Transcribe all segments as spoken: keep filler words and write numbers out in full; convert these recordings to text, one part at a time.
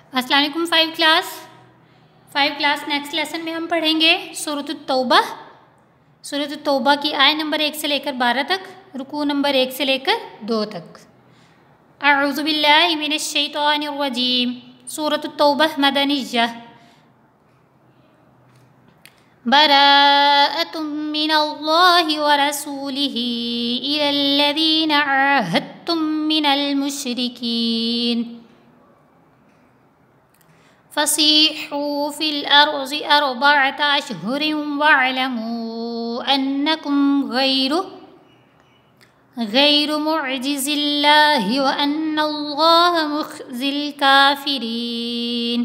अस्सलाम वालेकुम five class five class next lesson में हम पढ़ेंगे सूरत तौबा। सूरत तौबा की आय नंबर एक से लेकर बारह तक, रुकू नंबर एक से लेकर दो तक। अऊज़ु बिल्लाहि मिनश शैतानिर रजीम। सूरत तौबा मदनिय्या। बराअतुम मिनल्लाहि व रसूलिही इलल्लज़ीना आहदतुम मिनल मुशरिकीन फसीहू फिल अर्ज़ि अर्बअत अशहुरिन वअलमू अन्नकुम गैरु गैरु मुअजिज़िल्लाहि व अन्नल्लाह मुख़्ज़िल काफ़िरीन।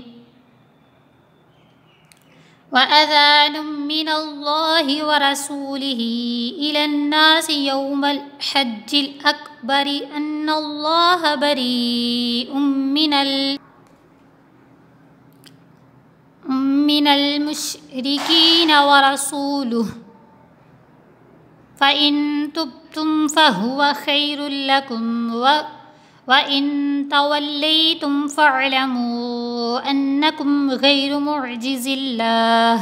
व अज़ानुम मिनल्लाहि व रसूलिही इलन्नासि यौमल हज्जिल अकबरि अन्नल्लाह बरीउम मिनल मिनल मुशरिकीन व रसूलुहु फ़इन तुब्तुम फ़हुव खैरुल लकुम व वइन तवल्लैतुम फ़अलमू अन्नकुम गैरु मुअजिज़िल्लाह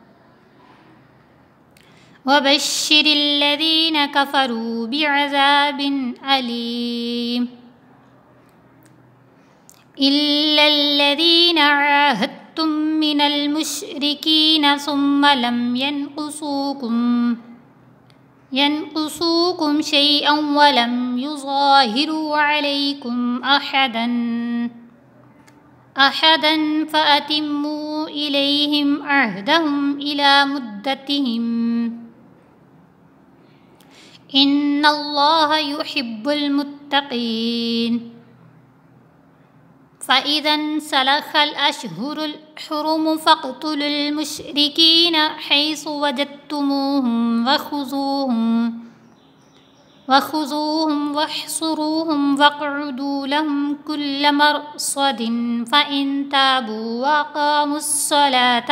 वबश्शिरिल्लज़ीना कफ़रू बिअज़ाबिन अलीम। इल्लल्लज़ीना आहदतुम मिनल मुशरिकीन सुम्मा लम यनक़ुसूकुम यनक़ुसूकुम शैअन व लम युज़ाहिरू अलैकुम अहदन अहदन फ़अतिम्मू इलैहिम अहदहुम इला मुद्दतिहिम इन्नल्लाह युहिब्बुल मुत्तक़ीन। फ़इज़न सलखल अशहुरुल हुरुम फ़क़्तुलुल मुशरिकीन हैसु वजदतुमूहुम वख़ुज़ूहुम वख़ुज़ूहुम वह्सुरूहुम वक़उदू लहुम कुल्ल मरसदिन फ़इन ताबू वअक़ामुस्सलात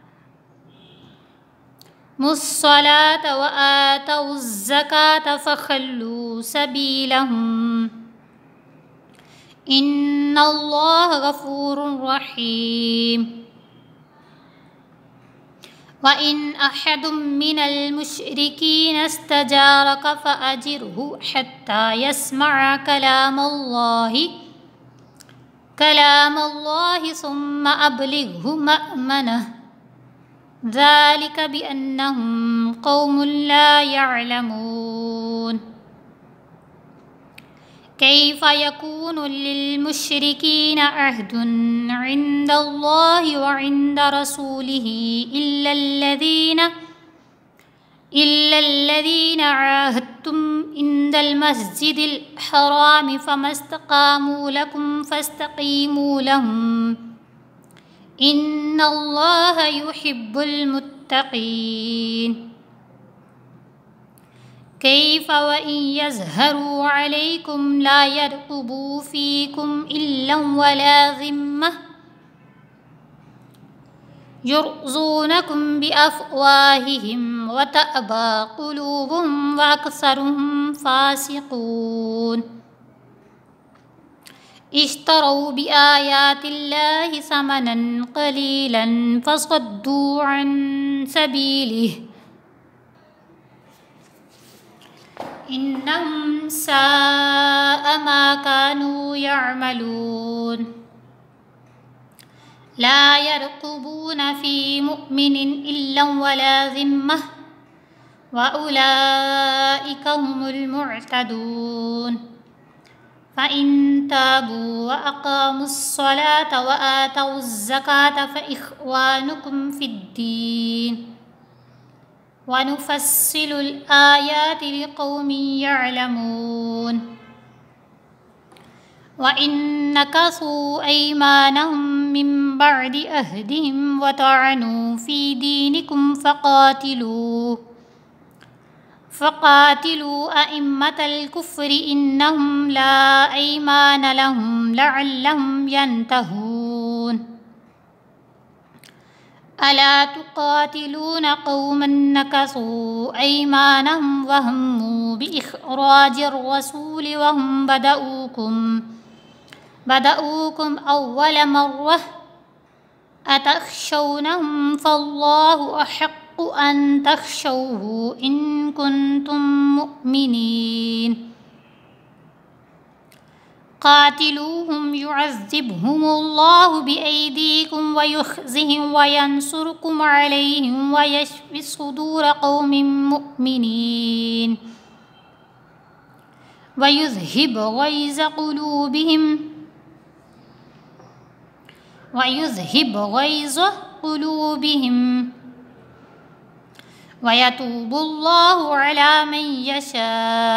मुस्सलात व आतउज़्ज़कात फ़ख़ल्लू सबीलहुम इन्नल्लाह गफ़ूरुर रहीम। व इन अहदुम मिनल मुशरिकीन इस्तजारक फ़अजिरहु हत्ता यस्मअ कलामल्लाहि कलामल्लाहि सुम्मा अब्लिग़हु मअमनह ज़ालिक बिअन्नहुम क़ौमुन ला यअलमून। कैफ़ यकूनु लिल्मुशरिकीन अहदुन इन्दल्लाहि व इन्द रसूलिही इल्लल्लज़ीना इल्लल्लज़ीना आहदतुम इन्दल मस्जिदिल हरामि फ़मस्तक़ामू लकुम फ़स्तक़ीमू लहुम इन्नल्लाह युहिब्बुल मुत्तक़ीन। कैफ़ व इन यज़हरू अलैकुम ला यरक़ुबू फ़ीकुम इल्लन वला ज़िम्मह युरज़ूनकुम बिअफ़वाहिहिम व तअबा क़ुलूबुहुम व अक्सरुहुम फ़ासिक़ून। इश्तरौ बिआयातिल्लाहि समनन क़लीलन फ़सद्दू अन सबीलिहि इन्नहुम साअ मा कानू यअमलून। ला यरक़ुबून फ़ी मुअ्मिनिन इल्लन वला ज़िम्मह व उलाइक हुमुल मुअ्तदून। फ़इन ताबू व अक़ामुस्सलात व आतउज़्ज़कात फ़इख़्वानुकुम फ़िद्दीन व नुफ़स्सिलुल आयाति लिक़ौमिन यअलमून। व इन नकसू अयमानहुम मिन बअदि अहदिहिम व तअनू फ़ी दीनिकुम फ़क़ातिलू फ़क़ातिलू अइम्मतल कुफ़्रि इन्नहुम ला अयमान लहुम लअल्लहुम यंतहून। अला तुक़ातिलून क़ौमन नकसू अयमानहुम व हम्मू बिइख़राजिर रसूलि व हुम बदऊकुम बदऊकुम अव्वल मर्रह अतख्शौनहुम फल्लाहु अहक्कु अन तख्शौहु इन कुंतुम मुमिनीन क़ातिलूहुम युअज़्ज़िबहुमुल्लाहु बिअयदीकुम व युख़ज़िहिम व यंसुरकुम अलैहिम व यश्फि सुदूर क़ौमिन मुमिनीन व युज़हिब ग़ैज़ क़ुलूबिहिम व युज़हिब ग़ैज़ क़ुलूबिहिम व यतूबुल्लाहु अला मन यशा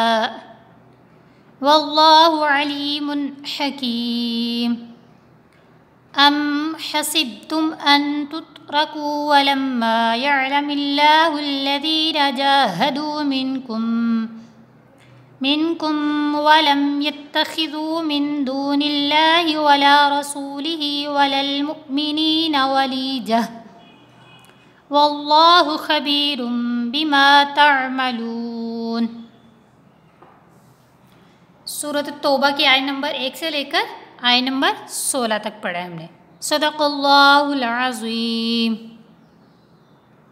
वल्लाहु अलीमुन हकीम। अम हसिब्तुम अन तुत्रकू वलम्मा यअलमिल्लाहु अल्लज़ीना जाहदू मिनकुम मिनकुम वलम यत्तखिज़ू मिन दूनिल्लाहि वला रसूलिही वलल मुमिनीना वलीजह वल्लाहु खबीरुम बिमा तअमलून। सूरत तौबा की आयत नंबर एक से लेकर आयत नंबर सोलह तक पढ़ा है हमने। सदक़ल्लाहुल अज़ीम।